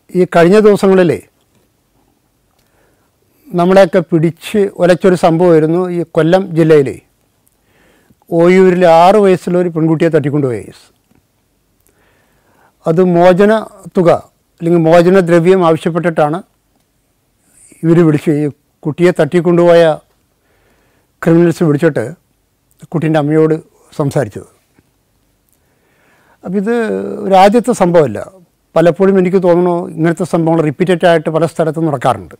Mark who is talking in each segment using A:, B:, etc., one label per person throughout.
A: ഈ കഴിഞ്ഞ ദിവസങ്ങളിലേ നമ്മളെയൊക്കെ പിടിച്ച് ഒലച്ചൊരു സംഭവമായിരുന്നു ഈ കൊല്ലം ജില്ലയിലെ ഓയൂരിൽ 6 വയസ്സുള്ള ഒരു പെൺകുട്ടിയെ തട്ടിക്കൊണ്ടുപോയ കേസ്. അത് മോചന തുക അല്ലെങ്കിൽ മോചനദ്രവ്യം ആവശ്യപ്പെട്ടിട്ടാണ് ഇവർ വിളിച്ച് ഈ കുട്ടിയെ തട്ടിക്കൊണ്ടുപോയ ക്രിമിനൽസ് വിളിച്ചിട്ട് കുട്ടീൻ്റെ അമ്മയോട് സംസാരിച്ചത്. അപ്പം ഇത് ഒരു ആദ്യത്തെ സംഭവമല്ല. പലപ്പോഴും എനിക്ക് തോന്നുന്നു ഇങ്ങനത്തെ സംഭവങ്ങൾ റിപ്പീറ്റഡ് ആയിട്ട് പല സ്ഥലത്തും നടക്കാറുണ്ട്.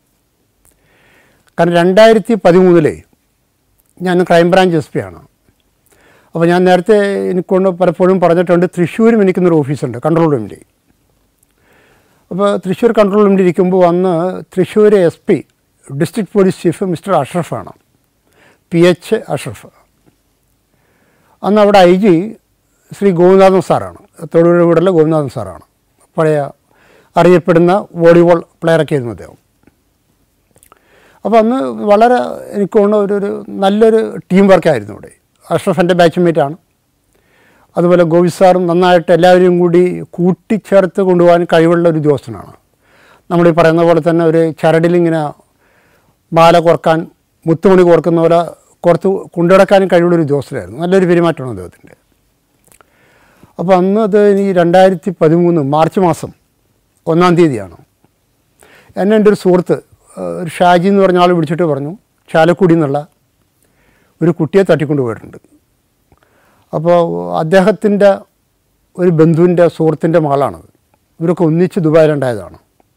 A: കാരണം 2013 ഞാൻ ക്രൈംബ്രാഞ്ച് SP ആണ്. അപ്പോൾ ഞാൻ നേരത്തെ എനിക്കൊണ്ട് പലപ്പോഴും പറഞ്ഞിട്ടുണ്ട്, തൃശ്ശൂരും എനിക്കുന്നൊരു ഓഫീസുണ്ട്, കൺട്രോൾ റൂമിൽ. അപ്പോൾ തൃശ്ശൂർ കൺട്രോൾ റൂമിൽ ഇരിക്കുമ്പോൾ അന്ന് Thrissur SP district police chief mister അഷ്റഫാണ്, PH അഷ്റഫ്. അന്ന് അവിടെ IG ശ്രീ ഗോവിന്ദനാഥൻ സാറാണ്, തൊടുപുഴ വീടുള്ള ഗോവിന്ദനാഥൻ സാറാണ്. പഴയ അറിയപ്പെടുന്ന വോളിബോൾ പ്ലെയറൊക്കെ ആയിരുന്നു അദ്ദേഹം. അപ്പോൾ അന്ന് വളരെ എനിക്ക് തോന്നുന്ന ഒരു നല്ലൊരു ടീം വർക്കായിരുന്നു ഇവിടെ. അഷ്റഫ് എൻ്റെ ബാച്ച്മേറ്റാണ്. അതുപോലെ ഗോവിന്ദ് സാറും നന്നായിട്ട് എല്ലാവരെയും കൂടി കൂട്ടിച്ചേർത്ത് കൊണ്ടുപോകാൻ കഴിവുള്ള ഒരു ഉദ്യോഗസ്ഥനാണ്. നമ്മളീ പറയുന്ന പോലെ തന്നെ ഒരു ചരടിലിങ്ങനെ മാല കോർക്കാൻ മുത്തുമണി കോർക്കുന്ന പോലെ കോർത്ത് കൊണ്ടുനടക്കാനും കഴിവുള്ളൊരു ഉദ്യോഗസ്ഥനായിരുന്നു. നല്ലൊരു പെരുമാറ്റമാണ് അദ്ദേഹത്തിൻ്റെ. അപ്പോൾ അന്ന് അത് ഈ 2013 മാർച്ച് മാസം 1-ാം തീയതിയാണ്. എന്നെ എൻ്റെ ഒരു സുഹൃത്ത്, ഒരു ഷാജി എന്ന് പറഞ്ഞ ആൾ വിളിച്ചിട്ട് പറഞ്ഞു, ചാലക്കുടി എന്നുള്ള ഒരു കുട്ടിയെ തട്ടിക്കൊണ്ട് പോയിട്ടുണ്ട്. അപ്പോൾ അദ്ദേഹത്തിൻ്റെ ഒരു ബന്ധുവിൻ്റെ സുഹൃത്തിൻ്റെ മകളാണത്. ഇവരൊക്കെ ഒന്നിച്ച് ദുബായിലുണ്ടായതാണ്.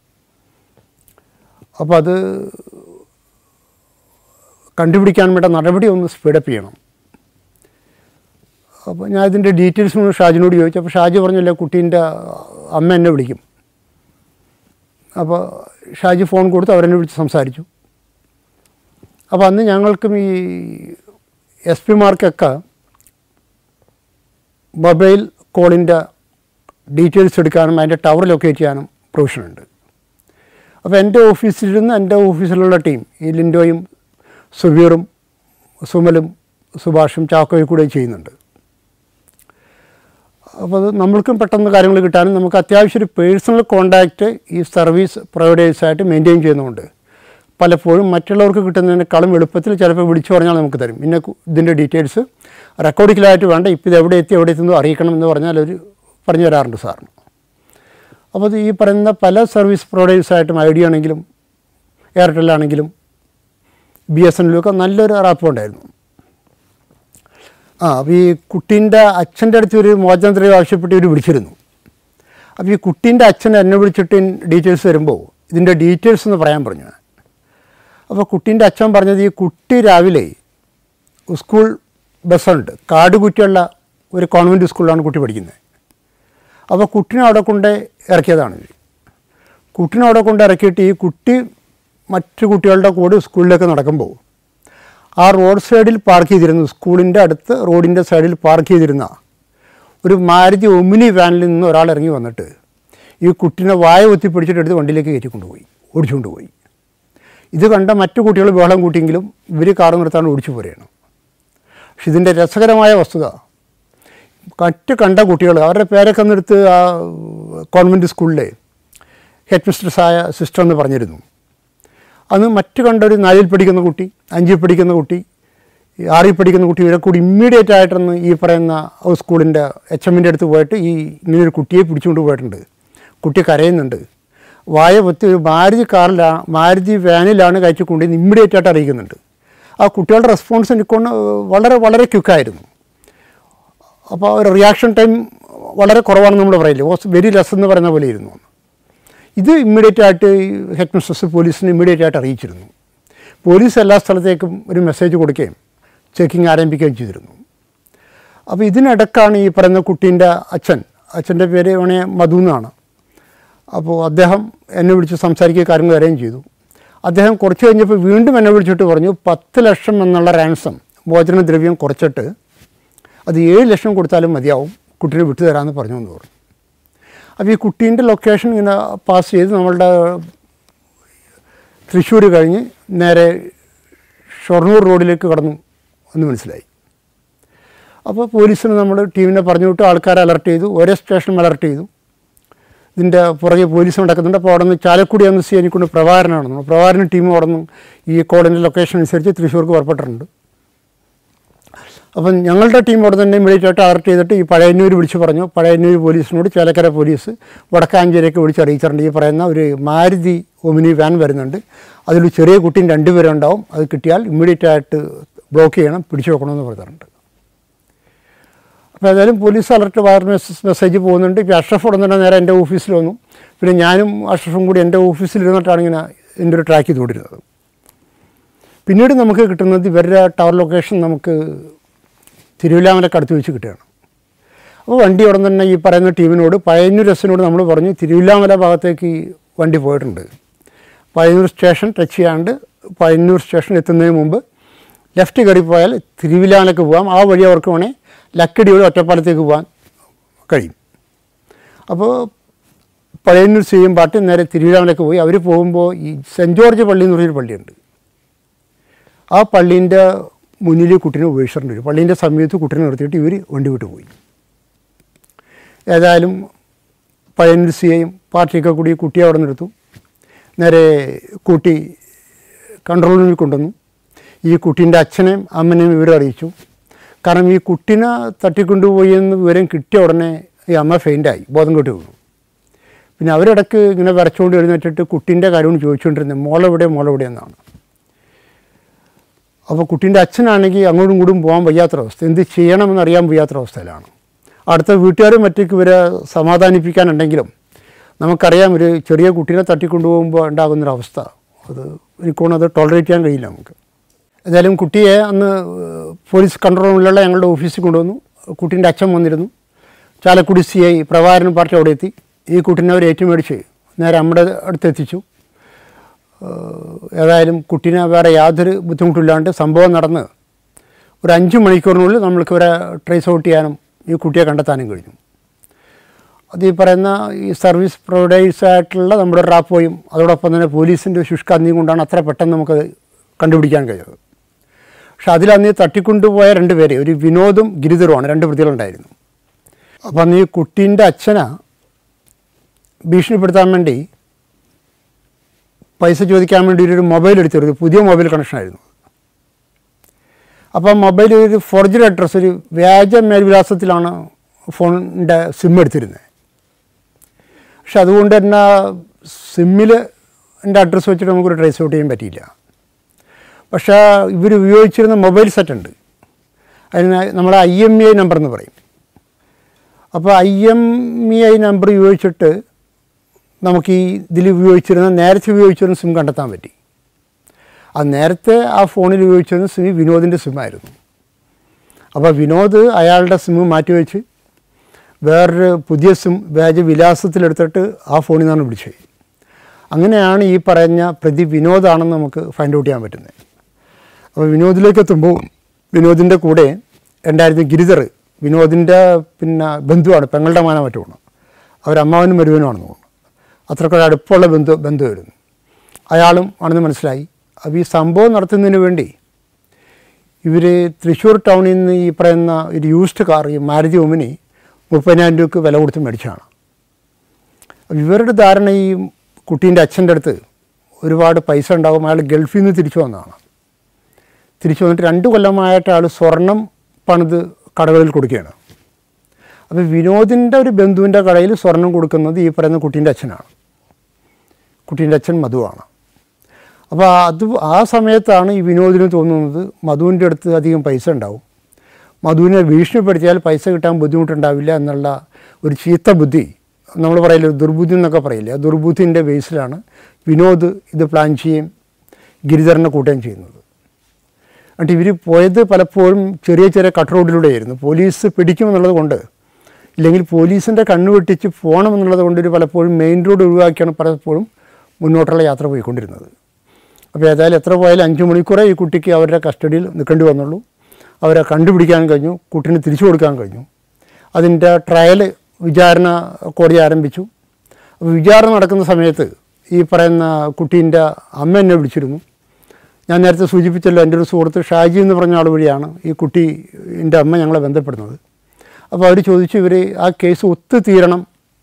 A: അപ്പോൾ അത് കണ്ടുപിടിക്കാൻ വേണ്ട നടപടി ഒന്ന് സ്പീഡപ്പ് ചെയ്യണം. അപ്പോൾ ഞാൻ ഇതിൻ്റെ ഡീറ്റെയിൽസ് ഷാജിനോട് ചോദിച്ചു. അപ്പോൾ ഷാജി പറഞ്ഞില്ല, കുട്ടീൻ്റെ അമ്മ എന്നെ വിളിക്കും. അപ്പോൾ ഷാജി ഫോൺ കൊടുത്ത് അവരെന്നെ വിളിച്ച് സംസാരിച്ചു. അപ്പോൾ അന്ന് ഞങ്ങൾക്കും ഈ SP മാർക്കൊക്കെ മൊബൈൽ കോളിൻ്റെ ഡീറ്റെയിൽസ് എടുക്കാനും അതിൻ്റെ ടവർ ലൊക്കേറ്റ് ചെയ്യാനും പ്രൊവിഷനുണ്ട്. അപ്പോൾ എൻ്റെ ഓഫീസിലിരുന്ന് എൻ്റെ ഓഫീസിലുള്ള ടീം, ഈ ലിൻഡോയും സുബീറും സുമലും സുഭാഷും ചാക്കോയും കൂടെ ചെയ്യുന്നുണ്ട്. അപ്പോൾ അത് നമ്മൾക്കും പെട്ടെന്ന് കാര്യങ്ങൾ കിട്ടാനും നമുക്ക് അത്യാവശ്യം ഒരു പേഴ്സണൽ കോണ്ടാക്റ്റ് ഈ സർവീസ് പ്രൊവൈഡേഴ്സായിട്ട് മെയിൻറ്റെയിൻ ചെയ്യുന്നതുകൊണ്ട് പലപ്പോഴും മറ്റുള്ളവർക്ക് കിട്ടുന്നതിനേക്കാളും എളുപ്പത്തിൽ ചിലപ്പോൾ വിളിച്ചു പറഞ്ഞാൽ നമുക്ക് തരും. പിന്നെ ഇതിൻ്റെ ഡീറ്റെയിൽസ് റെക്കോർഡിക്കലായിട്ട് വേണ്ട, ഇപ്പോൾ ഇത് എവിടെ എത്തുന്നു അറിയിക്കണം എന്ന് പറഞ്ഞാൽ ഒരു പറഞ്ഞു തരാറുണ്ട് സാറിന്. അപ്പോൾ അത് ഈ പറയുന്ന പല സർവീസ് പ്രൊവൈഡേഴ്സായിട്ടും ഐഡിയ ആണെങ്കിലും എയർടെൽ ആണെങ്കിലും BSNL ഒക്കെ നല്ലൊരു റാപ്പ് ഉണ്ടായിരുന്നു. അപ്പോൾ ഈ കുട്ടീൻ്റെ അച്ഛൻ്റെ അടുത്ത് ഒരു മോചനദ്രവ്യം ആവശ്യപ്പെട്ട് ഇവർ വിളിച്ചിരുന്നു. അപ്പോൾ ഈ കുട്ടീൻ്റെ അച്ഛൻ എന്നെ വിളിച്ചിട്ട് ഡീറ്റെയിൽസ് വരുമ്പോൾ ഇതിൻ്റെ ഡീറ്റെയിൽസ് എന്ന് പറയാൻ പറഞ്ഞു. അപ്പോൾ കുട്ടീൻ്റെ അച്ഛൻ പറഞ്ഞത്, ഈ കുട്ടി രാവിലെ സ്കൂൾ ബസ്സുണ്ട്, കാടുകുറ്റിയുള്ള ഒരു കോൺവെൻറ്റ് സ്കൂളിലാണ് കുട്ടി പഠിക്കുന്നത്. അപ്പോൾ കുട്ടീനെ അവിടെ കൊണ്ട് ഇറക്കിയതാണ്. കുട്ടീനെ അവിടെ കൊണ്ട് ഇറക്കിയിട്ട് ഈ കുട്ടി മറ്റു കുട്ടികളുടെ കൂടെ സ്കൂളിലേക്ക് നടക്കുമ്പോൾ ആ റോഡ് സൈഡിൽ പാർക്ക് ചെയ്തിരുന്നു, സ്കൂളിൻ്റെ അടുത്ത് റോഡിൻ്റെ സൈഡിൽ പാർക്ക് ചെയ്തിരുന്ന ഒരു മാരുതി ഒമിനി വാനിൽ നിന്ന് ഒരാൾ ഇറങ്ങി വന്നിട്ട് ഈ കുട്ടീനെ വായ ഒത്തിപ്പിടിച്ചിട്ട് എടുത്ത് വണ്ടിയിലേക്ക് കയറ്റിക്കൊണ്ടുപോയി, ഓടിച്ചുകൊണ്ടുപോയി. ഇത് കണ്ട മറ്റു കുട്ടികൾ ബഹളം കൂട്ടിയെങ്കിലും ഇവർ കാറ് നിർത്താണ്ട് ഓടിച്ചു പോരുകയാണ്. പക്ഷെ ഇതിൻ്റെ രസകരമായ വസ്തുത, മറ്റ് കണ്ട കുട്ടികൾ അവരുടെ പേരൊക്കെ നിർത്ത് ആ കോൺവെൻറ്റ് സ്കൂളിലെ ഹെഡ് മിസ്ട്രസ്സായ സിസ്റ്റർ എന്ന് പറഞ്ഞിരുന്നു. അന്ന് മറ്റ് കണ്ട ഒരു 4ൽ പഠിക്കുന്ന കുട്ടി, 5ൽ പഠിക്കുന്ന കുട്ടി, 6ൽ പഠിക്കുന്ന കുട്ടി, ഇവരെ കൂടി ഇമ്മീഡിയറ്റ് ആയിട്ടൊന്ന് ഈ പറയുന്ന സ്കൂളിൻ്റെ HMൻ്റെ അടുത്ത് പോയിട്ട് ഈ ഇങ്ങനൊരു കുട്ടിയെ പിടിച്ചുകൊണ്ട് പോയിട്ടുണ്ട്. കുട്ടി കരയുന്നുണ്ട്, വായ പൊത്തി ഒരു മാരുതി വാനിലാണ് കയറ്റിക്കൊണ്ടിരുന്ന് ഇമ്മീഡിയറ്റ് ആയിട്ട് അറിയിക്കുന്നുണ്ട്. ആ കുട്ടികളുടെ റെസ്പോൺസ് എനിക്കൊണ്ട് വളരെ വളരെ ക്വിക്കായിരുന്നു. അപ്പോൾ ഒരു റിയാക്ഷൻ ടൈം വളരെ കുറവാണെന്ന് നമ്മൾ പറയില്ലേ, വെരി ലെസ് എന്ന് പറയുന്ന പോലെ ഇരുന്നു. ഇത് ഇമ്മീഡിയറ്റ് ആയിട്ട് ഹെഡ് മിസ്ട്രസ് പോലീസിന് ഇമ്മീഡിയറ്റ് ആയിട്ട് അറിയിച്ചിരുന്നു. പോലീസ് എല്ലാ സ്ഥലത്തേക്കും ഒരു മെസ്സേജ് കൊടുക്കുകയും ചെക്കിങ് ആരംഭിക്കുകയും ചെയ്തിരുന്നു. അപ്പോൾ ഇതിനിടക്കാണ് ഈ പറയുന്ന കുട്ടീൻ്റെ അച്ഛൻ്റെ പേര് മധു എന്നാണ്. അപ്പോൾ അദ്ദേഹം എന്നെ വിളിച്ച് സംസാരിക്കുക, കാര്യങ്ങൾ അറിയുകയും ചെയ്തു. അദ്ദേഹം കുറച്ച് കഴിഞ്ഞപ്പോൾ വീണ്ടും എന്നെ വിളിച്ചിട്ട് പറഞ്ഞു, 10 ലക്ഷം എന്നുള്ള റാൻസം മോചനദ്രവ്യം കുറച്ചിട്ട് അത് 7 ലക്ഷം കൊടുത്താലും മതിയാവും, കുട്ടീനെ വിട്ടുതരാമെന്ന് പറഞ്ഞു എന്ന് പറഞ്ഞു. അപ്പോൾ ഈ കുട്ടീൻ്റെ ലൊക്കേഷൻ ഇങ്ങനെ പാസ് ചെയ്ത് നമ്മളുടെ തൃശ്ശൂർ കഴിഞ്ഞ് നേരെ ഷൊർണൂർ റോഡിലേക്ക് കടന്നു എന്ന് മനസ്സിലായി. അപ്പോൾ പോലീസിന് നമ്മൾ ടീമിനെ പറഞ്ഞു വിട്ടു, ആൾക്കാരെ അലർട്ട് ചെയ്തു, ഓരോ സ്റ്റേഷനും അലർട്ട് ചെയ്തു. ഇതിൻ്റെ പുറകെ പോലീസ് നടക്കുന്നുണ്ട്. അപ്പോൾ അവിടെ നിന്ന് ചാലക്കുടി എം സി എനിക്കൊണ്ട് പ്രഭാകരനാണെന്ന്, പ്രഭാകരൻ ടീം അവിടെ നിന്ന് ഈ കോളിൻ്റെ ലൊക്കേഷൻ അനുസരിച്ച് തൃശ്ശൂർക്ക് പുറപ്പെട്ടിട്ടുണ്ട്. അപ്പം ഞങ്ങളുടെ ടീം അവിടെ തന്നെ ഇമ്മീഡിയറ്റ് ആയിട്ട് അറസ്റ്റ് ചെയ്തിട്ട് ഈ പഴയന്നൂർ വിളിച്ച് പറഞ്ഞു. പഴയന്നൂർ പോലീസിനോട് ചേലക്കര പോലീസ് വടക്കാഞ്ചേരിയൊക്കെ വിളിച്ച് അറിയിച്ചിട്ടുണ്ട്. ഈ പറയുന്ന ഒരു മാരുതി ഒമിനി വാൻ വരുന്നുണ്ട്, അതിൽ ചെറിയ കുട്ടിയും 2 പേരുണ്ടാവും, അത് കിട്ടിയാൽ ഇമ്മീഡിയറ്റ് ആയിട്ട് ബ്ലോക്ക് ചെയ്യണം, പിടിച്ചു വെക്കണമെന്ന് പറഞ്ഞിട്ടുണ്ട്. അപ്പോൾ ഏതായാലും പോലീസ് അലർട്ട് മെസ്സേജ് പോകുന്നുണ്ട്. ഇപ്പോൾ അഷ്റഫ് ഉടൻ തന്നെ നേരെ എൻ്റെ ഓഫീസിൽ വന്നു. പിന്നെ ഞാനും അഷ്റഫും കൂടി എൻ്റെ ഓഫീസിലിരുന്നിട്ടാണ് ഇങ്ങനെ എൻ്റെ ഒരു ട്രാക്ക് ചെയ്തുകൊണ്ടിരുന്നത്. പിന്നീട് നമുക്ക് കിട്ടുന്നത് ഇവരുടെ ടവർ ലൊക്കേഷൻ നമുക്ക് തിരുവില്ലാമലക്ക് അടുത്ത് വെച്ച് കിട്ടുകയാണ്. അപ്പോൾ വണ്ടി ഉടൻ തന്നെ ഈ പറയുന്ന ടീമിനോട് പഴയന്നൂർ എസിനോട് നമ്മൾ പറഞ്ഞു തിരുവില്ലാമല ഭാഗത്തേക്ക് ഈ വണ്ടി പോയിട്ടുണ്ട്, പഴയന്നൂർ സ്റ്റേഷൻ ടച്ച് ചെയ്യാണ്ട് പഴയന്നൂർ സ്റ്റേഷൻ എത്തുന്നതിന് മുമ്പ് ലെഫ്റ്റ് കയറിപ്പോയാൽ തിരുവില്ലാമലക്ക് പോകാം, ആ വഴി അവർക്ക് വേണേൽ ലക്കിടിയോട് ഒറ്റപ്പാലത്തേക്ക് പോകാൻ കഴിയും. അപ്പോൾ പഴയന്നൂർ സെയിം പാട്ട് നേരെ തിരുവില്ലാമലക്ക് പോയി. അവർ പോകുമ്പോൾ ഈ സെൻറ്റ് ജോർജ് പള്ളി എന്ന് പറഞ്ഞൊരു പള്ളിയുണ്ട്, ആ പള്ളീൻ്റെ മുന്നിൽ കുട്ടീനെ ഉപേക്ഷിച്ചിട്ടുണ്ട്. വരും പള്ളീൻ്റെ സമയത്ത് കുട്ടീനെ നിർത്തിയിട്ട് ഇവർ വണ്ടി വിട്ട് പോയി. ഏതായാലും പഴയന്നൂർ സിയെയും പാർട്ടിയൊക്കെ കൂടി കുട്ടിയെ അവിടെ നിർത്തും, നേരെ കൂട്ടി കൺട്രോൾ റൂമിൽ കൊണ്ടുവന്നു. ഈ കുട്ടീൻ്റെ അച്ഛനെയും അമ്മനെയും വിവരം അറിയിച്ചു. കാരണം ഈ കുട്ടീനെ തട്ടിക്കൊണ്ടുപോയി എന്ന് വിവരം കിട്ടിയ ഉടനെ ഈ അമ്മ ഫെയിൻ്റായി, ബോധം കെട്ട് വീണു. പിന്നെ അവരിടയ്ക്ക് ഇങ്ങനെ വരച്ചുകൊണ്ട് എഴുന്നേറ്റിട്ട് കുട്ടീൻ്റെ കാര്യമാണ് ചോദിച്ചുകൊണ്ടിരുന്നത്, മോളെവിടെ എന്നാണ്. അപ്പോൾ കുട്ടീൻ്റെ അച്ഛനാണെങ്കിൽ അങ്ങോട്ടും ഇങ്ങോട്ടും പോകാൻ വയ്യാത്തൊരവസ്ഥ, എന്ത് ചെയ്യണമെന്നറിയാൻ വയ്യാത്തൊരവസ്ഥയിലാണ്. അടുത്ത വീട്ടുകാരും മറ്റേക്ക് ഇവരെ സമാധാനിപ്പിക്കാനുണ്ടെങ്കിലും നമുക്കറിയാം ഒരു ചെറിയ കുട്ടീനെ തട്ടിക്കൊണ്ടുപോകുമ്പോൾ ഉണ്ടാകുന്നൊരവസ്ഥ, അത് എനിക്കൊന്നത് ടോളറേറ്റ് ചെയ്യാൻ കഴിയില്ല നമുക്ക്. ഏതായാലും കുട്ടിയെ അന്ന് പോലീസ് കൺട്രോൾ റൂമിലുള്ള ഞങ്ങളുടെ ഓഫീസിൽ കൊണ്ടുവന്നു. കുട്ടീൻ്റെ അച്ഛൻ വന്നിരുന്നു. ചാലക്കുടി CI പ്രഭാകരൻ പാർട്ടി അവിടെ എത്തി. ഈ കുട്ടീനെ അവർ ഏറ്റുമേടിച്ച് നേരെ നമ്മുടെ അടുത്തെത്തിച്ചു. ഏതായാലും കുട്ടീനെ വേറെ യാതൊരു ബുദ്ധിമുട്ടില്ലാണ്ട് സംഭവം നടന്ന് ഒരു 5 മണിക്കൂറിനുള്ളിൽ നമ്മൾക്ക് ഇവരെ ട്രേസ് ഔട്ട് ചെയ്യാനും ഈ കുട്ടിയെ കണ്ടെത്താനും കഴിഞ്ഞു. അത് ഈ പറയുന്ന ഈ സർവീസ് പ്രൊവൈഡേഴ്സായിട്ടുള്ള നമ്മുടെ റാപ്പോയും അതോടൊപ്പം തന്നെ പോലീസിൻ്റെ ശുഷ്കാന്തിയും കൊണ്ടാണ് അത്ര പെട്ടെന്ന് നമുക്കത് കണ്ടുപിടിക്കാൻ കഴിയുന്നത്. പക്ഷെ അതിലന്ന് തട്ടിക്കൊണ്ടുപോയ 2 പേര്, ഒരു വിനോദും ഗിരിധറുമാണ്, 2 പ്രതികളുണ്ടായിരുന്നു. അപ്പം അന്ന് ഈ കുട്ടീൻ്റെ അച്ഛനെ ഭീഷണിപ്പെടുത്താൻ വേണ്ടി പൈസ ചോദിക്കാൻ വേണ്ടി ഒരു മൊബൈൽ എടുത്തിരുന്നു, പുതിയ മൊബൈൽ കണക്ഷനായിരുന്നു. അപ്പോൾ മൊബൈൽ ഒരു ഫോർജറി അഡ്രസ്സ്, ഒരു വ്യാജ മേൽവിലാസത്തിലാണ് ഫോണിൻ്റെ സിം എടുത്തിരുന്നത്. പക്ഷെ അതുകൊണ്ട് തന്നെ സിമ്മിൽ എൻ്റെ അഡ്രസ്സ് വെച്ചിട്ട് നമുക്കൊരു ട്രേസ് ഔട്ട് ചെയ്യാൻ പറ്റിയില്ല. പക്ഷേ ഇവർ ഉപയോഗിച്ചിരുന്ന മൊബൈൽ സെറ്റുണ്ട്, അതിന് നമ്മുടെ IMEI നമ്പർ എന്ന് പറയും. അപ്പോൾ IMEI നമ്പർ ഉപയോഗിച്ചിട്ട് നമുക്ക് ഈ ഇതിൽ നേരത്തെ ഉപയോഗിച്ചിരുന്ന സിം കണ്ടെത്താൻ പറ്റി. അത് നേരത്തെ ആ ഫോണിൽ ഉപയോഗിച്ചിരുന്ന സിം വിനോദിൻ്റെ സിമ്മായിരുന്നു. അപ്പോൾ വിനോദ് അയാളുടെ സിം മാറ്റിവെച്ച് വേറൊരു പുതിയ സിം വ്യാജ വിലാസത്തിലെടുത്തിട്ട് ആ ഫോണിൽ നിന്നാണ് വിളിച്ചത്. അങ്ങനെയാണ് ഈ പറഞ്ഞ പ്രതി വിനോദാണെന്ന് നമുക്ക് ഫൈൻഡ് ഔട്ട് ചെയ്യാൻ പറ്റുന്നത്. അപ്പോൾ വിനോദിലേക്ക് എത്തുമ്പോൾ വിനോദിൻ്റെ കൂടെ ഉണ്ടായിരുന്ന ഗിരിധർ വിനോദിൻ്റെ പിന്നെ ബന്ധുവാണ്, പെങ്ങളുടെ മാന മറ്റുമാണ്, അവരമ്മാവനും മരുവനുമാണെന്ന് തോന്നുന്നു. അത്രയ്ക്കൊരു അടുപ്പമുള്ള ബന്ധുവായിരുന്നു. അയാളും ആണെന്ന് മനസ്സിലായി. അപ്പോൾ ഈ സംഭവം നടത്തുന്നതിന് വേണ്ടി ഇവർ തൃശ്ശൂർ ടൗണിൽ നിന്ന് ഈ പറയുന്ന ഒരു യൂസ്ഡ് കാർ, ഈ മാരുതി ഒമിനി 30,000 രൂപയ്ക്ക് വില കൊടുത്ത് മേടിച്ചതാണ്. ഇവരുടെ ധാരണ ഈ കുട്ടീൻ്റെ അച്ഛൻ്റെ അടുത്ത് ഒരുപാട് പൈസ ഉണ്ടാകും, അയാൾ ഗൾഫിൽ നിന്ന് തിരിച്ചു വന്നതാണ്. തിരിച്ചു വന്നിട്ട് 2 കൊല്ലമായിട്ട് അയാൾ സ്വർണം പണിത് കടകളിൽ കൊടുക്കുകയാണ്. അപ്പോൾ വിനോദിൻ്റെ ഒരു ബന്ധുവിൻ്റെ കടയിൽ സ്വർണം കൊടുക്കുന്നത് ഈ പറയുന്ന കുട്ടീൻ്റെ അച്ഛനാണ്. കുട്ടീൻ്റെ അച്ഛൻ മധുവാണ്. അപ്പോൾ ആ സമയത്താണ് ഈ വിനോദിന് തോന്നുന്നത് മധുവിൻ്റെ അടുത്ത് അധികം പൈസ ഉണ്ടാവും, മധുവിനെ ഭീഷണിപ്പെടുത്തിയാൽ പൈസ കിട്ടാൻ ബുദ്ധിമുട്ടുണ്ടാവില്ല എന്നുള്ള ഒരു ചീത്ത ബുദ്ധി, നമ്മൾ പറയില്ല ദുർബുദ്ധി എന്നൊക്കെ പറയില്ല, ആ ദുർബുദ്ധിൻ്റെ ബേസിലാണ് വിനോദ് ഇത് പ്ലാൻ ചെയ്യുകയും ഗിരിധരനെ കൂട്ടുകയും ചെയ്യുന്നത്. എന്നിട്ട് ഇവർ പോയത് പലപ്പോഴും ചെറിയ ചെറിയ കട്ട് റോഡിലൂടെയായിരുന്നു. പോലീസ് പിടിക്കുമെന്നുള്ളത് കൊണ്ട്, ഇല്ലെങ്കിൽ പോലീസിൻ്റെ കണ്ണു വെട്ടിച്ച് പോകണമെന്നുള്ളത് കൊണ്ട് ഒരു പലപ്പോഴും മെയിൻ റോഡ് ഒഴിവാക്കിയാണ് പലപ്പോഴും മുന്നോട്ടുള്ള യാത്ര പോയിക്കൊണ്ടിരുന്നത്. അപ്പോൾ ഏതായാലും എത്ര പോയാലും 5 മണിക്കൂറേ ഈ കുട്ടിക്ക് അവരുടെ കസ്റ്റഡിയിൽ നിൽക്കേണ്ടി വന്നുള്ളൂ. അവരെ കണ്ടുപിടിക്കാൻ കഴിഞ്ഞു, കുട്ടീനെ തിരിച്ചു കൊടുക്കാൻ കഴിഞ്ഞു. അതിൻ്റെ ട്രയൽ വിചാരണ കോടതി ആരംഭിച്ചു. അപ്പോൾ വിചാരണ നടക്കുന്ന സമയത്ത് ഈ പറയുന്ന കുട്ടീൻ്റെ അമ്മ എന്നെ വിളിച്ചിരുന്നു. ഞാൻ നേരത്തെ സൂചിപ്പിച്ചല്ലോ, എൻ്റെ ഒരു സുഹൃത്ത് ഷാജി എന്ന് പറഞ്ഞ ആൾ വഴിയാണ് ഈ കുട്ടീൻ്റെ അമ്മ ഞങ്ങളെ ബന്ധപ്പെടുന്നത്. അപ്പോൾ അവർ ചോദിച്ചു ഇവർ ആ കേസ് ഒത്തുതീരണം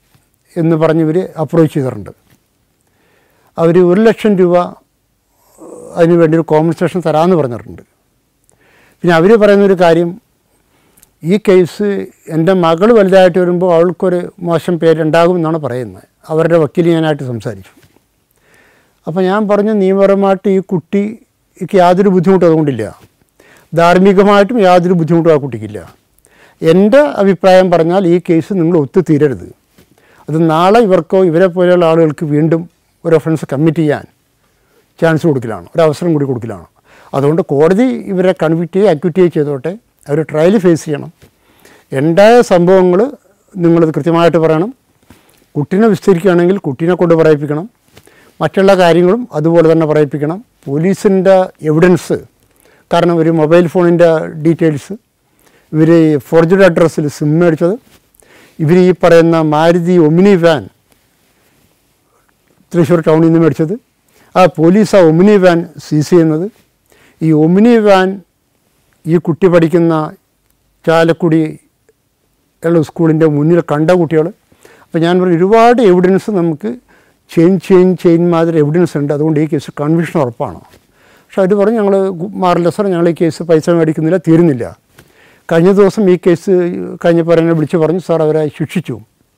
A: എന്ന് പറഞ്ഞ് ഇവർ അപ്രോച്ച് ചെയ്തിട്ടുണ്ട്. അവർ 1,00,000 രൂപ അതിന് വേണ്ടി ഒരു കോമ്പൻസേഷൻ തരാമെന്ന് പറഞ്ഞിട്ടുണ്ട്. പിന്നെ അവർ പറയുന്നൊരു കാര്യം, ഈ കേസ് എൻ്റെ മകൾ വലുതായിട്ട് വരുമ്പോൾ അവൾക്കൊരു മോശം പേരുണ്ടാകുമെന്നാണ് പറയുന്നത്. അവരുടെ വക്കീൽ ഞാനായിട്ട് സംസാരിച്ചു. അപ്പോൾ ഞാൻ പറഞ്ഞു, നിയമപരമായിട്ട് ഈ കുട്ടിക്ക് യാതൊരു ബുദ്ധിമുട്ടും അതുകൊണ്ടില്ല, ധാർമ്മികമായിട്ടും യാതൊരു ബുദ്ധിമുട്ടും ആ കുട്ടിക്കില്ല. എൻ്റെ അഭിപ്രായം പറഞ്ഞാൽ ഈ കേസ് നിങ്ങൾ ഒത്തുതീരരുത്. അത് നാളെ ഇവർക്കോ ഇവരെ പോലെയുള്ള ആളുകൾക്ക് വീണ്ടും ഒരു ഒഫൻസ് കമ്മിറ്റ് ചെയ്യാൻ ചാൻസ് കൊടുക്കലാണ്, ഒരവസരം കൂടി കൊടുക്കലാണ്. അതുകൊണ്ട് കോടതി ഇവരെ കൺവിക്റ്റ് ചെയ്യുക, അക്യൂറ്റ് ചെയ്യുക ചെയ്തോട്ടെ. അവർ ട്രയൽ ഫേസ് ചെയ്യണം. ഉണ്ടായ സംഭവങ്ങൾ നിങ്ങളത് കൃത്യമായിട്ട് പറയണം. കുട്ടീനെ വിസ്തരിക്കുകയാണെങ്കിൽ കുട്ടീനെ കൊണ്ട് പറയിപ്പിക്കണം. മറ്റുള്ള കാര്യങ്ങളും അതുപോലെ തന്നെ പറയിപ്പിക്കണം. പോലീസിൻ്റെ എവിഡൻസ്, കാരണം ഒരു മൊബൈൽ ഫോണിൻ്റെ ഡീറ്റെയിൽസ്, ഇവർ ഫോർജഡ് അഡ്രസ്സിൽ സിം മേടിച്ചത്, ഇവർ ഈ പറയുന്ന മാരുതി ഒമിനി വാൻ തൃശ്ശൂർ ടൗണിൽ നിന്ന് മേടിച്ചത്, ആ പോലീസ് ആ ഒമിനി വാൻ സീസ് ചെയ്യുന്നത്, ഈ ഒമിനി വാൻ ഈ കുട്ടി പഠിക്കുന്ന ചാലക്കുടി ഉള്ള സ്കൂളിൻ്റെ മുന്നിൽ കണ്ട കുട്ടികൾ. അപ്പോൾ ഞാൻ പറഞ്ഞു, ഒരുപാട് എവിഡൻസ് നമുക്ക് ചെയിൻ മാതിരി എവിഡൻസ് ഉണ്ട്, അതുകൊണ്ട് ഈ കേസ് കൺവിക്ഷൻ ഉറപ്പാണ്. പക്ഷെ അവർ പറഞ്ഞു, ഞങ്ങൾ മാറില്ല സാർ, ഞങ്ങൾ ഈ കേസ് പൈസ മേടിക്കുന്നില്ല, തീരുന്നില്ല. കഴിഞ്ഞ ദിവസം ഈ കേസ് കഴിഞ്ഞപ്പോൾ എന്നെ വിളിച്ച് പറഞ്ഞു, സാർ അവരെ ശിക്ഷിച്ചു,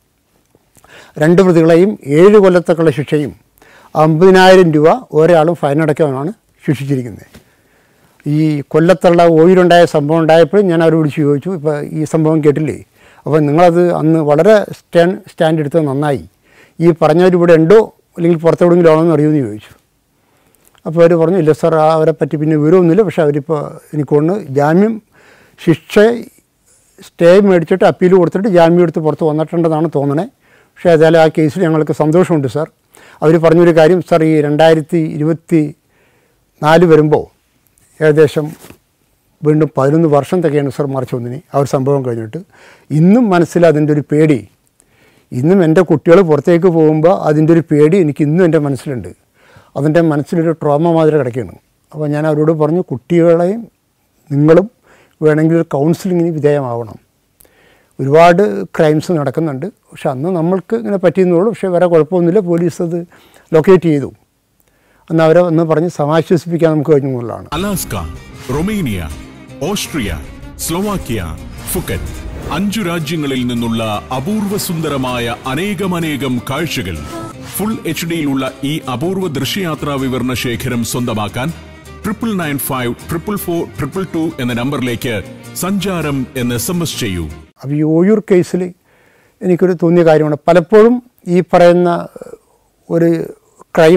A: 2 പ്രതികളെയും 7 കൊല്ലത്തേക്കുള്ള ശിക്ഷയും 50,000 രൂപ ഒരാളും ഫൈൻ അടയ്ക്കാനാണ് ശിക്ഷിച്ചിരിക്കുന്നത്. ഈ കൊല്ലത്തുള്ള ഓയിലുണ്ടായ സംഭവം ഉണ്ടായപ്പോഴും ഞാൻ അവർ വിളിച്ച് ചോദിച്ചു, ഇപ്പോൾ ഈ സംഭവം കേട്ടില്ലേ, അപ്പോൾ നിങ്ങളത് അന്ന് വളരെ സ്റ്റാൻഡ് എടുത്തത് നന്നായി, ഈ പറഞ്ഞവരിവിടെ ഉണ്ടോ അല്ലെങ്കിൽ പുറത്തെവിടെയെങ്കിലും ആണോ എന്ന് അറിയുമെന്ന് ചോദിച്ചു. അപ്പോൾ അവർ പറഞ്ഞു, ഇല്ല സാർ, അവരെ പറ്റി പിന്നെ വിവരമൊന്നുമില്ല, പക്ഷേ അവരിപ്പോൾ എനിക്കൊന്ന് ജാമ്യം ശിക്ഷ സ്റ്റേ മേടിച്ചിട്ട് അപ്പീൽ കൊടുത്തിട്ട് ജാമ്യം എടുത്ത് പുറത്ത് വന്നിട്ടുണ്ടെന്നാണ് തോന്നണേ. പക്ഷേ ഏതായാലും ആ കേസിൽ ഞങ്ങൾക്ക് സന്തോഷമുണ്ട് സാർ. അവർ പറഞ്ഞൊരു കാര്യം, സാർ ഈ 2024 വരുമ്പോൾ ഏകദേശം വീണ്ടും 11 വർഷം തികയാണ് സാർ മാർച്ച് 1-ന് ആ ഒരു സംഭവം കഴിഞ്ഞിട്ട്. ഇന്നും മനസ്സിൽ അതിൻ്റെ ഒരു പേടി, ഇന്നും എൻ്റെ കുട്ടികൾ പുറത്തേക്ക് പോകുമ്പോൾ അതിൻ്റെ ഒരു പേടി എനിക്ക് ഇന്നും എൻ്റെ മനസ്സിലുണ്ട്. അതിൻ്റെ മനസ്സിലൊരു ട്രോമ മാതിരി കിടക്കുകയാണ്. അപ്പോൾ ഞാൻ അവരോട് പറഞ്ഞു, കുട്ടികളെയും നിങ്ങളും വേണമെങ്കിൽ ഒരു കൗൺസിലിങ്ങിന് വിധേയമാവണം. ഒരുപാട് ക്രൈംസ് നടക്കുന്നുണ്ട്, പക്ഷെ അന്ന് നമ്മൾക്ക് ഇങ്ങനെ പറ്റിയെന്നുള്ളൂ. പക്ഷേ വേറെ കുഴപ്പമൊന്നുമില്ല, പോലീസ് അത് ലൊക്കേറ്റ് ചെയ്തു എന്ന് അവരെ ഒന്ന് പറഞ്ഞ് സമാശ്വസിപ്പിക്കാൻ നമുക്ക് കഴിഞ്ഞു എന്നുള്ളതാണ്.
B: Alaska, Romania, Austria, Slovakia, Phuket 5 രാജ്യങ്ങളിൽ നിന്നുള്ള അപൂർവ സുന്ദരമായ അനേകം കാഴ്ചകൾ ഫുൾ HDയിലുള്ള ഈ അപൂർവ ദൃശ്യയാത്രാ വിവരണ ശേഖരം സ്വന്തമാക്കാൻ 99544422 എന്ന നമ്പറിലേക്ക് സഞ്ചാരം എന്ന് SMS ചെയ്യൂ.
A: അപ്പോൾ ഈ ഓയൂർ കേസിൽ എനിക്കൊരു തോന്നിയ കാര്യമാണ്, പലപ്പോഴും ഈ പറയുന്ന ഒരു ക്രൈം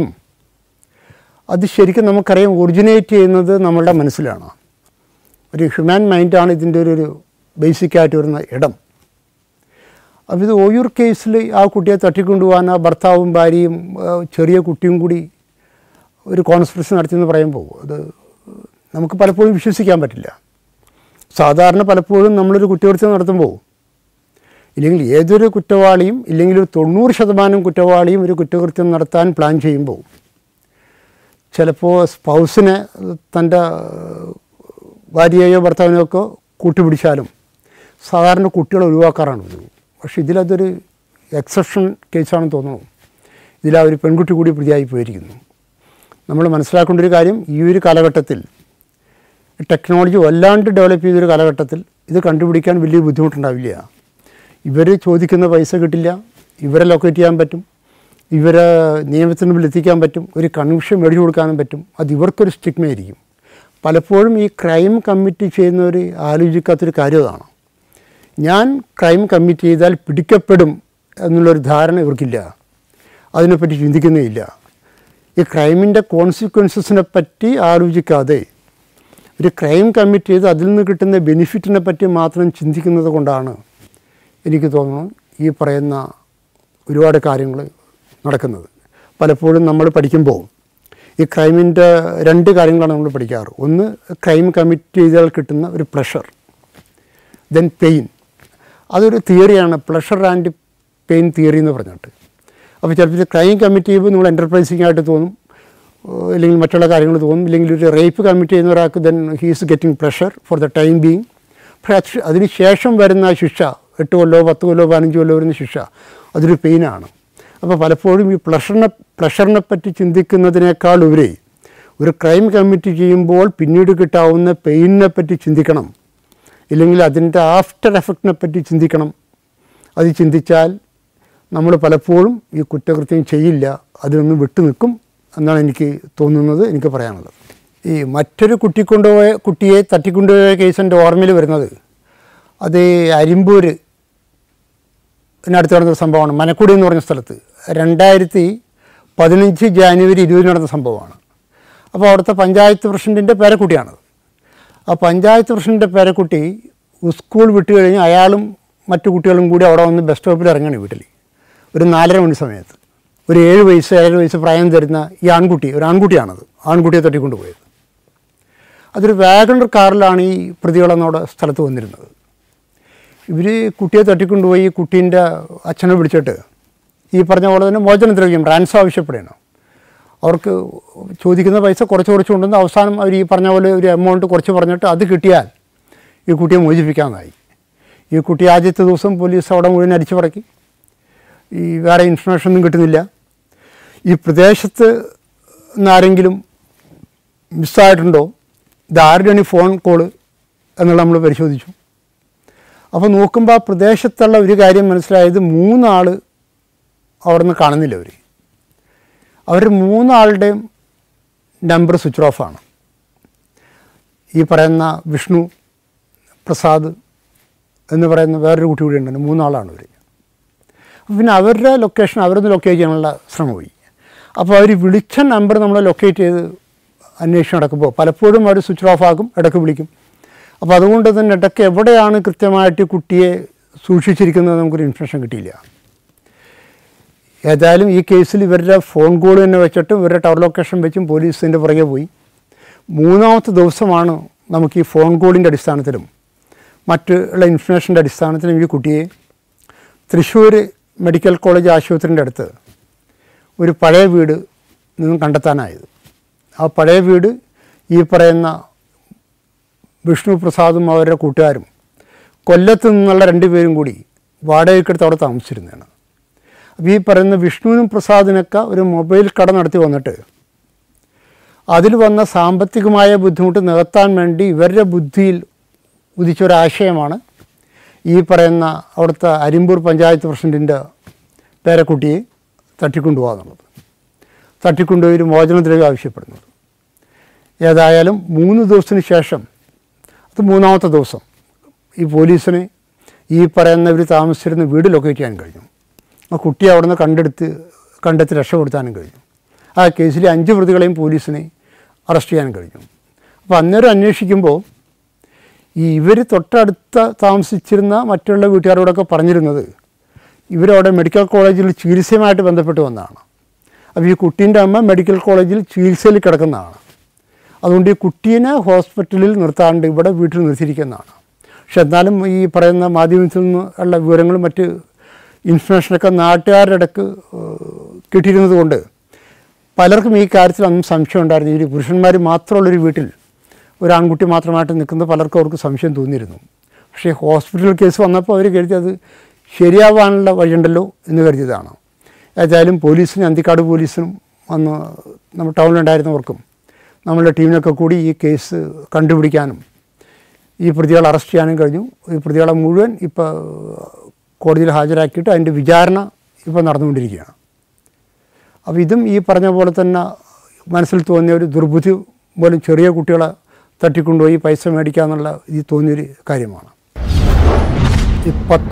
A: അത് ശരിക്കും നമുക്കറിയാം ഒറിജിനേറ്റ് ചെയ്യുന്നത് നമ്മളുടെ മനസ്സിലാണ്. ഒരു ഹ്യൂമൻ മൈൻഡാണ് ഇതിൻ്റെ ഒരു ബേസിക്കായിട്ട് വരുന്ന ഇടം. അപ്പോൾ ഇത് ഓയൂർ കേസിൽ ആ കുട്ടിയെ തട്ടിക്കൊണ്ടുപോകാൻ ആ ഭർത്താവും ഭാര്യയും ചെറിയ കുട്ടിയും കൂടി ഒരു കോൺസ്പിറസി നടത്തിയെന്ന് പറയുമ്പോൾ അത് നമുക്ക് പലപ്പോഴും വിശ്വസിക്കാൻ പറ്റില്ല. സാധാരണ പലപ്പോഴും നമ്മളൊരു കുറ്റകൃത്യം നടത്തുമ്പോൾ, ഇല്ലെങ്കിൽ ഏതൊരു കുറ്റവാളിയും, ഇല്ലെങ്കിൽ ഒരു 90% കുറ്റവാളിയും ഒരു കുറ്റകൃത്യം നടത്താൻ പ്ലാൻ ചെയ്യുമ്പോൾ ചിലപ്പോൾ സ്പൗസിനെ തൻ്റെ ഭാര്യയെയോ ഭർത്താവിനെയോ ഒക്കെ കൂട്ടുപിടിച്ചാലും സാധാരണ കുട്ടികളെ ഒഴിവാക്കാറാണ് ഇത്. പക്ഷേ ഇതിലതൊരു എക്സെപ്ഷൻ കേസാണെന്ന് തോന്നുന്നു. ഇതിലാ ഒരു പെൺകുട്ടി കൂടി പ്രതിയായി പോയിരിക്കുന്നു. നമ്മൾ മനസ്സിലാക്കേണ്ട ഒരു കാര്യം, ഈ ഒരു കാലഘട്ടത്തിൽ ടെക്നോളജി വല്ലാണ്ട് ഡെവലപ്പ് ചെയ്തൊരു കാലഘട്ടത്തിൽ ഇത് കണ്ടുപിടിക്കാൻ വലിയ ബുദ്ധിമുട്ടുണ്ടാവില്ല. ഇവർ ചോദിക്കുന്ന പൈസ കിട്ടില്ല, ഇവരെ ലൊക്കേറ്റ് ചെയ്യാൻ പറ്റും, ഇവരെ നിയമത്തിന് മുമ്പിൽ എത്തിക്കാൻ പറ്റും, ഒരു കൺവിക്ഷൻ മേടിച്ചു കൊടുക്കാനും പറ്റും. അത് ഇവർക്കൊരു സ്റ്റിഗ്മയായിരിക്കും. പലപ്പോഴും ഈ ക്രൈം കമ്മിറ്റ് ചെയ്യുന്നവർ ആലോചിക്കാത്തൊരു കാര്യം അതാണ്. ഞാൻ ക്രൈം കമ്മിറ്റ് ചെയ്താൽ പിടിക്കപ്പെടും എന്നുള്ളൊരു ധാരണ ഇവർക്കില്ല, അതിനെപ്പറ്റി ചിന്തിക്കുന്നേയില്ല. ഈ ക്രൈമിൻ്റെ കോൺസിക്വൻസസിനെ പറ്റി ആലോചിക്കാതെ ഒരു ക്രൈം കമ്മിറ്റ് ചെയ്ത് അതിൽ നിന്ന് കിട്ടുന്ന ബെനിഫിറ്റിനെ പറ്റി മാത്രം ചിന്തിക്കുന്നത് കൊണ്ടാണ് എനിക്ക് തോന്നുന്നു ഈ പറയുന്ന ഒരുപാട് കാര്യങ്ങൾ നടക്കുന്നത്. പലപ്പോഴും നമ്മൾ പഠിക്കുമ്പോൾ ഈ ക്രൈമിൻ്റെ 2 കാര്യങ്ങളാണ് നമ്മൾ പഠിക്കാറ്. ഒന്ന്, ക്രൈം കമ്മിറ്റ് ചെയ്താൽ കിട്ടുന്ന ഒരു പ്ലഷർ, ദെൻ പെയിൻ. അതൊരു തിയറിയാണ്, പ്ലഷർ ആൻഡ് പെയിൻ തിയറി എന്ന് പറഞ്ഞിട്ട്. അപ്പോൾ ചിലപ്പോൾ ക്രൈം കമ്മിറ്റ് ചെയ്യുമ്പോൾ നിങ്ങൾ എൻ്റർപ്രൈസിംഗ് ആയിട്ട് തോന്നും, ഇല്ലെങ്കിൽ മറ്റുള്ള കാര്യങ്ങൾ തോന്നും. ഇല്ലെങ്കിൽ ഒരു റേപ്പ് കമ്മിറ്റ് ചെയ്യുന്ന ഒരാൾക്ക് then he's getting pleasure for the time being. പക്ഷേ അതിന് ശേഷം വരുന്ന ശിക്ഷ 8 കൊല്ലോ 10 കൊല്ലോ 15 കൊല്ലോ വരുന്ന ശിക്ഷ, അതൊരു പെയിനാണ്. അപ്പോൾ പലപ്പോഴും ഈ പ്ലഷറിനെ പറ്റി ചിന്തിക്കുന്നതിനേക്കാൾ ഉപരി ഒരു ക്രൈം കമ്മിറ്റ് ചെയ്യുമ്പോൾ പിന്നീട് കിട്ടാവുന്ന പെയിനിനെ പറ്റി ചിന്തിക്കണം, ഇല്ലെങ്കിൽ അതിൻ്റെ ആഫ്റ്റർ എഫക്റ്റിനെ പറ്റി ചിന്തിക്കണം. അത് ചിന്തിച്ചാൽ നമ്മൾ പലപ്പോഴും ഈ കുറ്റകൃത്യം ചെയ്യില്ല, അതിൽ നിന്ന് വിട്ടു നിൽക്കും എന്നാണ് എനിക്ക് തോന്നുന്നത്, എനിക്ക് പറയാനുള്ളത്. ഈ മറ്റൊരു കുട്ടിയെ തട്ടിക്കൊണ്ടുപോയ കേസ് എൻ്റെ ഓർമ്മയിൽ വരുന്നത് അത് അരിമ്പൂരിനടുത്ത് നടന്ന സംഭവമാണ്. മനക്കുടി എന്ന് പറഞ്ഞ സ്ഥലത്ത് 2015 ജാനുവരി 20 നടന്ന സംഭവമാണ്. അപ്പോൾ അവിടുത്തെ പഞ്ചായത്ത് പ്രസിഡൻറ്റിൻ്റെ പേരക്കുട്ടിയാണത്. ആ പഞ്ചായത്ത് പ്രസിഡൻറ്റിൻ്റെ പേരക്കുട്ടി സ്കൂൾ വിട്ട് കഴിഞ്ഞ് അയാളും മറ്റു കുട്ടികളും കൂടി അവിടെ വന്ന് ബസ് സ്റ്റോപ്പിൽ ഇറങ്ങുകയാണ് വീട്ടിൽ ഒരു 4:30 മണി സമയത്ത്. ഒരു 7 വയസ്സ് പ്രായം തരുന്ന ഈ ഒരു ആൺകുട്ടിയാണത്. ആൺകുട്ടിയെ തട്ടിക്കൊണ്ടുപോയത്. അതൊരു വാഗണർ കാറിലാണ് ഈ പ്രതികളെന്നോട് സ്ഥലത്ത് വന്നിരുന്നത്. ഇവർ കുട്ടിയെ തട്ടിക്കൊണ്ടുപോയി കുട്ടീൻ്റെ അച്ഛനെ വിളിച്ചിട്ട് ഈ പറഞ്ഞ പോലെ തന്നെ മോചനദ്രവ്യം റാൻസം ആവശ്യപ്പെടുകയാണ്. അവർക്ക് ചോദിക്കുന്ന പൈസ കുറച്ച് കൊണ്ടുവന്ന് അവസാനം അവർ ഈ പറഞ്ഞ പോലെ ഒരു എമൗണ്ട് കുറച്ച് പറഞ്ഞിട്ട് അത് കിട്ടിയാൽ ഈ കുട്ടിയെ മോചിപ്പിക്കാമെന്നായി. ഈ കുട്ടി ആദ്യത്തെ ദിവസം പോലീസ് അവിടെ മുഴുവൻ അരിച്ചു പറക്കി. ഈ വേറെ ഇൻഫർമേഷൻ ഒന്നും കിട്ടുന്നില്ല. ഈ പ്രദേശത്ത് നിന്നാരെങ്കിലും മിസ്സായിട്ടുണ്ടോ, ഇതാരുടെയാണ് ഈ ഫോൺ കോള് എന്നുള്ള നമ്മൾ പരിശോധിച്ചു. അപ്പോൾ നോക്കുമ്പോൾ ആ പ്രദേശത്തുള്ള ഒരു കാര്യം മനസ്സിലായത് 3 ആൾ അവിടെ നിന്ന് കാണുന്നില്ല. അവർ 3 ആളുടെയും നമ്പർ സ്വിച്ച് ഓഫാണ്. ഈ പറയുന്ന വിഷ്ണു പ്രസാദ് എന്ന് പറയുന്ന വേറൊരു കുട്ടി കൂടി ഉണ്ടെങ്കിൽ 3 ആളാണ് ഇവർ. പിന്നെ അവരുടെ ലൊക്കേഷൻ അവരൊന്ന് ലൊക്കേറ്റ് ചെയ്യാനുള്ള ശ്രമമായി. അപ്പോൾ അവർ വിളിച്ച നമ്പർ നമ്മൾ ലൊക്കേറ്റ് ചെയ്ത് അന്വേഷണം നടക്കുമ്പോൾ പലപ്പോഴും അവർ സ്വിച്ച് ഓഫ് ആക്കും, ഇടയ്ക്ക് വിളിക്കും. അപ്പോൾ അതുകൊണ്ട് തന്നെ ഇടയ്ക്ക് എവിടെയാണ് കൃത്യമായിട്ട് കുട്ടിയെ സൂക്ഷിച്ചിരിക്കുന്നത് നമുക്കൊരു ഇൻഫർമേഷൻ കിട്ടിയില്ല. ഏതായാലും ഈ കേസിൽ ഇവരുടെ ഫോൺ കോൾ തന്നെ വെച്ചിട്ടും ഇവരുടെ ടവർ ലൊക്കേഷൻ വെച്ചും പോലീസിൻ്റെ പുറകെ പോയി. 3ാമത്തെ ദിവസമാണ് നമുക്ക് ഈ ഫോൺ കോളിൻ്റെ അടിസ്ഥാനത്തിലും മറ്റുള്ള ഇൻഫർമേഷൻ്റെ അടിസ്ഥാനത്തിലും ഈ കുട്ടിയെ തൃശ്ശൂർ മെഡിക്കൽ കോളേജ് ആശുപത്രിൻ്റെ അടുത്ത് ഒരു പഴയ വീട് നിന്നും കണ്ടെത്താനായത്. ആ പഴയ വീട് ഈ പറയുന്ന വിഷ്ണു പ്രസാദും അവരുടെ കൂട്ടുകാരും കൊല്ലത്ത് നിന്നുള്ള 2 പേരും കൂടി വാടകയ്ക്കെടുത്ത് അവിടെ താമസിച്ചിരുന്നതാണ്. അപ്പോൾ ഈ പറയുന്ന വിഷ്ണുവിനും പ്രസാദിനൊക്കെ ഒരു മൊബൈൽ കട നടത്തി വന്നിട്ട് അതിൽ വന്ന സാമ്പത്തികമായ ബുദ്ധിമുട്ട് നികത്താൻ വേണ്ടി ഇവരുടെ ബുദ്ധിയിൽ ഉദിച്ചൊരാശയമാണ് ഈ പറയുന്ന അവിടുത്തെ അരിമ്പൂർ പഞ്ചായത്ത് പ്രസിഡൻറ്റിൻ്റെ പേരക്കുട്ടിയെ തട്ടിക്കൊണ്ടുപോകാന്നുള്ളത്. തട്ടിക്കൊണ്ടുപോയി ഒരു മോചനദ്രവ്യം ആവശ്യപ്പെടുന്നത്. ഏതായാലും 3 ദിവസത്തിന് ശേഷം, അത് 3ാമത്തെ ദിവസം, ഈ പോലീസിന് ഈ പറയുന്ന ഇവർ താമസിച്ചിരുന്ന വീട് ലൊക്കേറ്റ് ചെയ്യാൻ കഴിഞ്ഞു. ആ കുട്ടിയെ അവിടെ നിന്ന് കണ്ടെത്തി രക്ഷപ്പെടുത്താനും കഴിഞ്ഞു. ആ കേസിൽ 5 പ്രതികളെയും പോലീസിനെ അറസ്റ്റ് ചെയ്യാൻ കഴിഞ്ഞു. അപ്പോൾ അന്നേരം അന്വേഷിക്കുമ്പോൾ ഇവർ തൊട്ടടുത്ത താമസിച്ചിരുന്ന മറ്റുള്ള വീട്ടുകാരോടൊക്കെ പറഞ്ഞിരുന്നത് ഇവരവിടെ മെഡിക്കൽ കോളേജിൽ ചികിത്സയുമായിട്ട് ബന്ധപ്പെട്ട് വന്നതാണ്. അപ്പോൾ ഈ കുട്ടീൻ്റെ അമ്മ മെഡിക്കൽ കോളേജിൽ ചികിത്സയിൽ കിടക്കുന്നതാണ്. അതുകൊണ്ട് ഈ കുട്ടീനെ ഹോസ്പിറ്റലിൽ നിർത്താണ്ട് ഇവിടെ വീട്ടിൽ നിർത്തിയിരിക്കുന്നതാണ്. പക്ഷെ എന്നാലും ഈ പറയുന്ന മാധ്യമത്തിൽ നിന്ന് ഉള്ള വിവരങ്ങളും മറ്റ് ഇൻഫർമേഷനൊക്കെ നാട്ടുകാരുടെ ഇടയ്ക്ക് കിട്ടിയിരുന്നത് കൊണ്ട് പലർക്കും ഈ കാര്യത്തിൽ അന്നും സംശയം ഉണ്ടായിരുന്നു. ഈ പുരുഷന്മാർ മാത്രമുള്ളൊരു വീട്ടിൽ ഒരു ആൺകുട്ടി മാത്രമായിട്ട് നിൽക്കുന്നത് പലർക്കും അവർക്ക് സംശയം തോന്നിയിരുന്നു. പക്ഷേ ഹോസ്പിറ്റൽ കേസ് വന്നപ്പോൾ അവർ കരുതി അത് ശരിയാവാനുള്ള വഴിയുണ്ടല്ലോ എന്ന് കരുതിയതാണ്. ഏതായാലും പോലീസിനും അന്തിക്കാട് പോലീസിനും അന്ന് നമ്മുടെ ടൗണിലുണ്ടായിരുന്നവർക്കും നമ്മളുടെ ടീമിനൊക്കെ കൂടി ഈ കേസ് കണ്ടുപിടിക്കാനും ഈ പ്രതികളെ അറസ്റ്റ് ചെയ്യാനും കഴിഞ്ഞു. ഈ പ്രതികളെ മുഴുവൻ ഇപ്പോൾ കോടതിയിൽ ഹാജരാക്കിയിട്ട് അതിൻ്റെ വിചാരണ ഇപ്പോൾ നടന്നുകൊണ്ടിരിക്കുകയാണ്. അപ്പോൾ ഇതും ഈ പറഞ്ഞ പോലെ തന്നെ മനസ്സിൽ തോന്നിയ ഒരു ദുർബുദ്ധി പോലും ചെറിയ കുട്ടികളെ തട്ടിക്കൊണ്ടുപോയി പൈസ മേടിക്കുക എന്നുള്ള ഇത് തോന്നിയൊരു കാര്യമാണ്. ഈ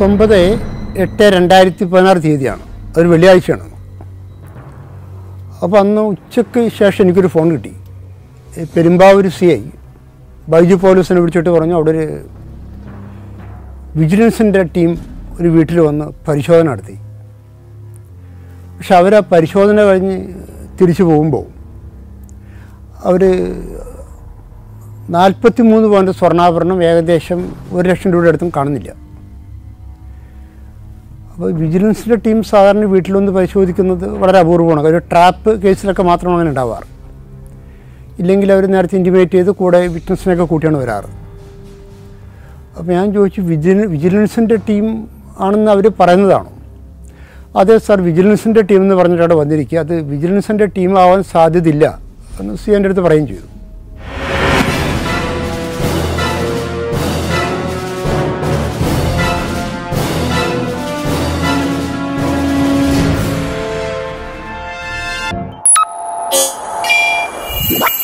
A: 19/8/2016 തീയതിയാണ്, അതൊരു വെള്ളിയാഴ്ചയാണ്. അപ്പോൾ അന്ന് ഉച്ചയ്ക്ക് ശേഷം എനിക്കൊരു ഫോൺ കിട്ടി. പെരുമ്പാവൂർ CI ബൈജു പോലീസിനെ വിളിച്ചിട്ട് പറഞ്ഞു അവിടെ ഒരു വിജിലൻസിൻ്റെ ടീം ഒരു വീട്ടിൽ വന്ന് പരിശോധന നടത്തി. പക്ഷെ അവർ ആ പരിശോധന കഴിഞ്ഞ് തിരിച്ചു പോകുമ്പോൾ അവർ 43 പവൻ്റെ സ്വർണ്ണാഭരണം ഏകദേശം 1 ലക്ഷം രൂപയുടെ അടുത്തും കാണുന്നില്ല. അപ്പോൾ വിജിലൻസിൻ്റെ ടീം സാധാരണ വീട്ടിലൊന്ന് പരിശോധിക്കുന്നത് വളരെ അപൂർവമാണ്. ഒരു ട്രാപ്പ് കേസിലൊക്കെ മാത്രമാണ് അങ്ങനെ ഉണ്ടാവാറ്. ഇല്ലെങ്കിൽ അവർ നേരത്തെ ഇൻറ്റിമേറ്റ് ചെയ്ത് കൂടെ വിറ്റ്നസിനെയൊക്കെ കൂട്ടിയാണ് വരാറ്. അപ്പോൾ ഞാൻ ചോദിച്ചു, വിജിലൻസിൻ്റെ ടീം ആണെന്ന് അവർ പറയുന്നതാണോ? അതെ സാർ, വിജിലൻസിൻ്റെ ടീം എന്ന് പറഞ്ഞിട്ട് അവിടെ വന്നിരിക്കുക, അത് വിജിലൻസിൻ്റെ ടീം ആവാൻ സാധ്യതയില്ല എന്ന് സി എൻ്റെ അടുത്ത് പറയുകയും ചെയ്തു.
C: What?